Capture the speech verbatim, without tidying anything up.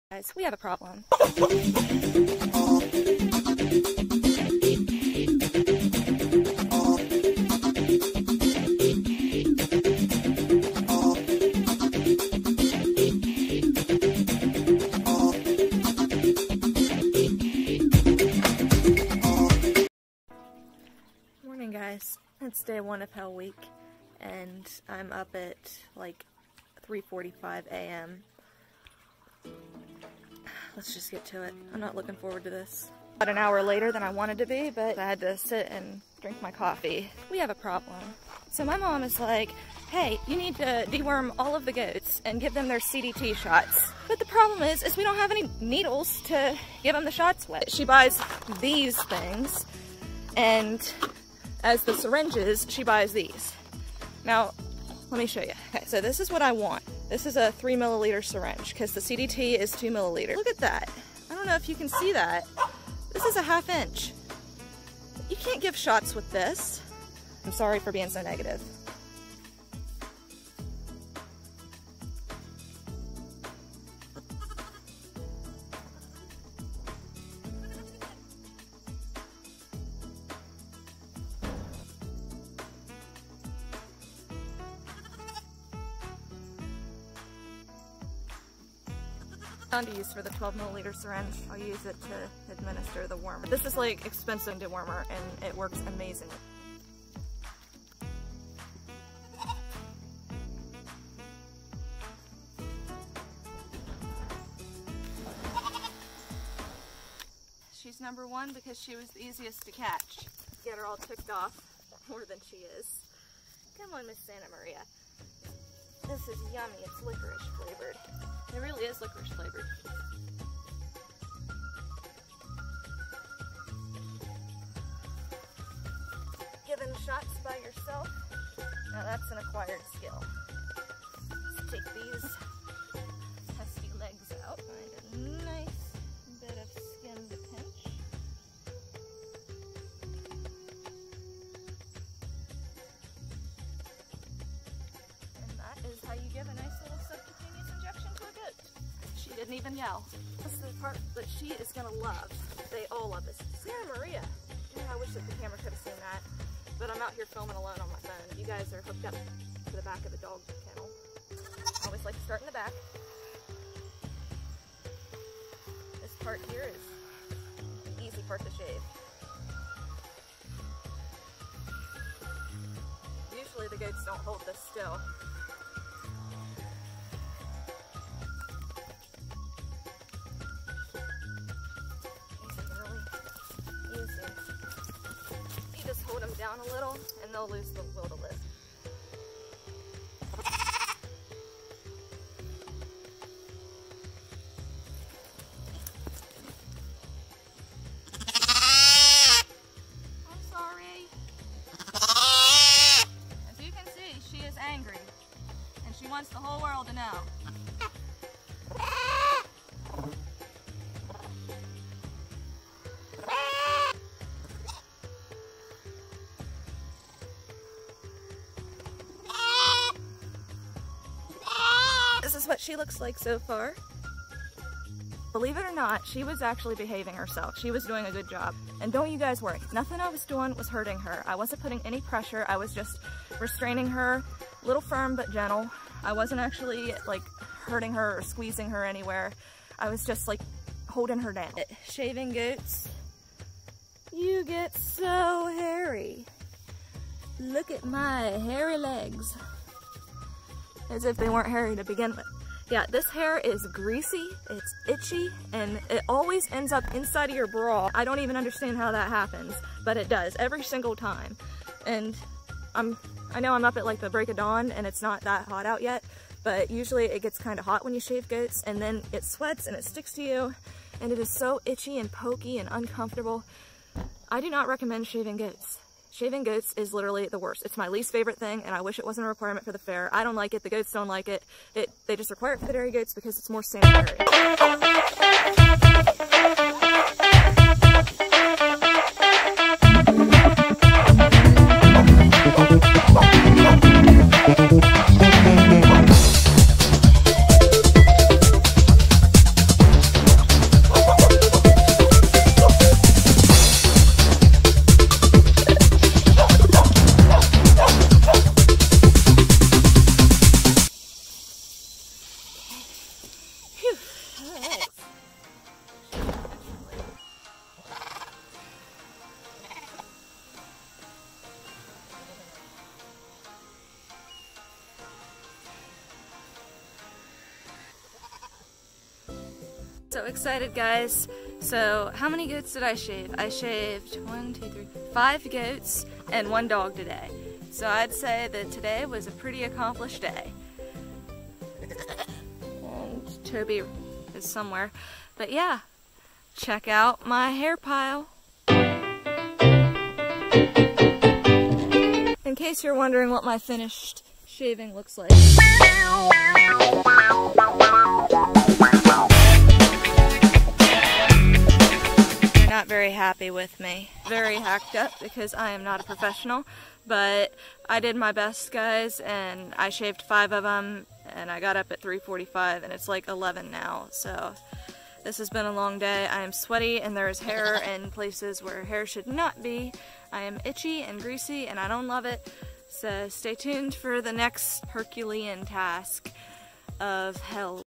Guys, we have a problem. Morning, guys. It's day one of Hell Week, and I'm up at like three forty-five a m Let's just get to it. I'm not looking forward to this. About an hour later than I wanted to be, but I had to sit and drink my coffee. We have a problem. So my mom is like, hey, you need to deworm all of the goats and give them their C D T shots. But the problem is, is we don't have any needles to give them the shots with. She buys these things, and as the syringes, she buys these. Now, let me show you. Okay, so this is what I want. This is a three milliliter syringe because the C D T is two milliliters. Look at that. I don't know if you can see that. This is a half inch. You can't give shots with this. I'm sorry for being so negative. Found to use for the twelve milliliter syringe. I'll use it to administer the wormer. This is like expensive dewormer and it works amazingly. She's number one because she was the easiest to catch. Get her all ticked off more than she is. Come on, Miss Santa Maria. This is yummy. It's licorice flavored. It really is licorice flavored. Giving shots by yourself, now that's an acquired skill. Let's take these pesky legs out. Find a nice bit of skin to pinch. And that is how you give a nice little subcutaneous injection to a goat. She didn't even yell. That's the part that she is gonna love. They all love this. Santa Maria. Yeah, I wish that the camera could have seen that. But I'm out here filming alone on my phone. You guys are hooked up to the back of the dog kennel. I always like to start in the back. This part here is the easy part to shave. Usually the goats don't hold this still. Hold them down a little and they'll lose the will to live. I'm sorry. As you can see, she is angry and she wants the whole world to know. This is what she looks like so far. Believe it or not, she was actually behaving herself. She was doing a good job. And don't you guys worry, nothing I was doing was hurting her. I wasn't putting any pressure. I was just restraining her, a little firm but gentle. I wasn't actually like hurting her or squeezing her anywhere. I was just like holding her down. Shaving goats, you get so hairy. Look at my hairy legs. As if they weren't hairy to begin with. Yeah, this hair is greasy, it's itchy, and it always ends up inside of your bra. I don't even understand how that happens, but it does every single time. And I'm, I know I'm up at like the break of dawn and it's not that hot out yet, but usually it gets kind of hot when you shave goats and then it sweats and it sticks to you and it is so itchy and pokey and uncomfortable. I do not recommend shaving goats. Shaving goats is literally the worst. It's my least favorite thing, and I wish it wasn't a requirement for the fair. I don't like it. The goats don't like it. It they just require it for the dairy goats because it's more sanitary. So excited, guys. So how many goats did I shave? I shaved one, two, three, five goats and one dog today. So I'd say that today was a pretty accomplished day. And Toby is somewhere. But yeah, check out my hair pile. In case you're wondering what my finished shaving looks like. Not very happy with me. Very hacked up because I am not a professional, but I did my best, guys, and I shaved five of them, and I got up at three forty-five, and it's like eleven now, so this has been a long day. I am sweaty, and there's hair in places where hair should not be. I am itchy and greasy, and I don't love it, so stay tuned for the next Herculean task of hell.